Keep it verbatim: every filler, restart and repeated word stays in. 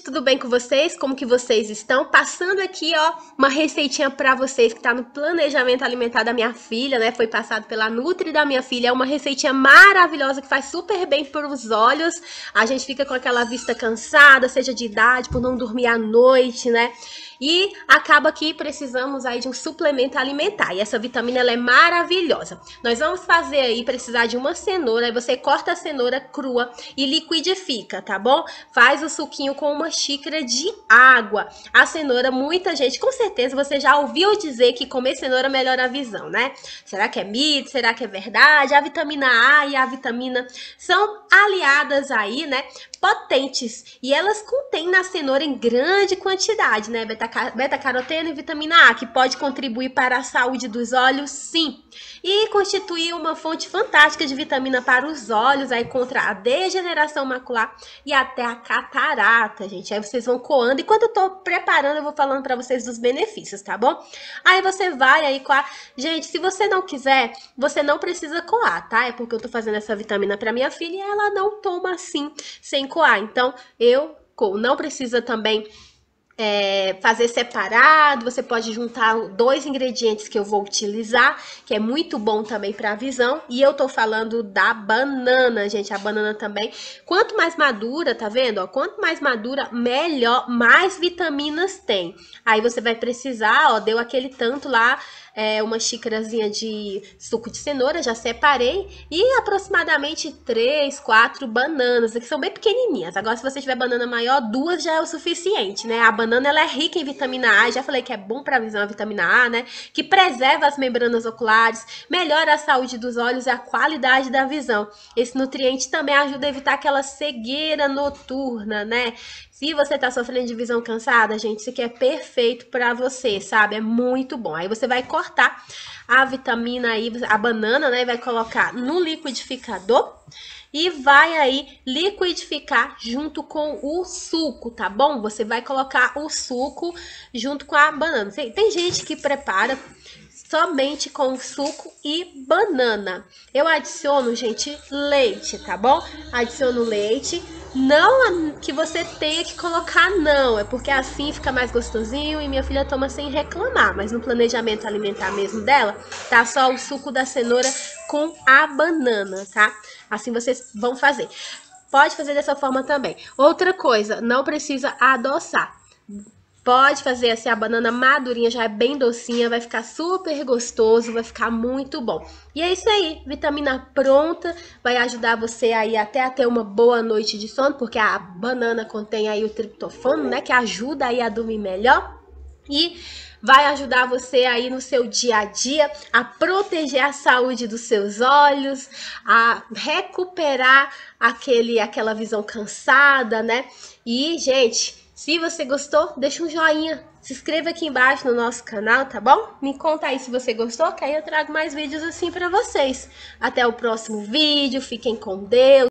tudo bem com vocês? Como que vocês estão? Passando aqui, ó, uma receitinha pra vocês que tá no planejamento alimentar da minha filha, né? Foi passado pela Nutri da minha filha. É uma receitinha maravilhosa que faz super bem pros olhos. A gente fica com aquela vista cansada, seja de idade, por não dormir à noite, né? E acaba que precisamos aí de um suplemento alimentar. E essa vitamina, ela é maravilhosa. Nós vamos fazer aí, precisar de uma cenoura. Aí você corta a cenoura crua e liquidifica, tá bom? Faz o suquinho com uma xícara de água. A cenoura, muita gente, com certeza você já ouviu dizer que comer cenoura melhora a visão, né? Será que é mito? Será que é verdade? A vitamina A e a vitamina são aliadas aí, né? Potentes. E elas contêm na cenoura em grande quantidade, né? Beta-caroteno e vitamina A, que pode contribuir para a saúde dos olhos, sim. E constitui uma fonte fantástica de vitamina para os olhos, aí contra a degeneração macular e até a catarata, gente. Aí vocês vão coando. Enquanto eu tô preparando, eu vou falando para vocês dos benefícios, tá bom? Aí você vai aí coar. Gente, se você não quiser, você não precisa coar, tá? É porque eu tô fazendo essa vitamina para minha filha e ela não toma assim, sem coar. Então, eu coo. Não precisa também É, fazer separado, você pode juntar dois ingredientes que eu vou utilizar, que é muito bom também para a visão, e eu tô falando da banana, gente, a banana também, quanto mais madura, tá vendo, ó, quanto mais madura, melhor, mais vitaminas tem. Aí você vai precisar, ó, deu aquele tanto lá, é, uma xícarazinha de suco de cenoura, já separei, e aproximadamente três, quatro bananas, que são bem pequenininhas. Agora, se você tiver banana maior, duas já é o suficiente, né? A banana, ela é rica em vitamina A, já falei que é bom para a visão a vitamina A, né? Que preserva as membranas oculares, melhora a saúde dos olhos e a qualidade da visão. Esse nutriente também ajuda a evitar aquela cegueira noturna, né? Se você tá sofrendo de visão cansada, gente, isso aqui é perfeito pra você, sabe? É muito bom. Aí você vai cortar a vitamina aí, a banana, né? E vai colocar no liquidificador e vai aí liquidificar junto com o suco, tá bom? Você vai colocar o suco junto com a banana. Tem, tem gente que prepara somente com suco e banana. Eu adiciono, gente, leite, tá bom? Adiciono leite. Não que você tenha que colocar, não. É porque assim fica mais gostosinho e minha filha toma sem reclamar. Mas no planejamento alimentar mesmo dela, tá só o suco da cenoura com a banana, tá? Assim vocês vão fazer. Pode fazer dessa forma também. Outra coisa, não precisa adoçar. Pode fazer assim, a banana madurinha, já é bem docinha, vai ficar super gostoso, vai ficar muito bom. E é isso aí, vitamina pronta, vai ajudar você aí até a ter uma boa noite de sono, porque a banana contém aí o triptofano, né, que ajuda aí a dormir melhor. E vai ajudar você aí no seu dia a dia a proteger a saúde dos seus olhos, a recuperar aquele, aquela visão cansada, né? E, gente, se você gostou, deixa um joinha, se inscreva aqui embaixo no nosso canal, tá bom? Me conta aí se você gostou, que aí eu trago mais vídeos assim pra vocês. Até o próximo vídeo, fiquem com Deus.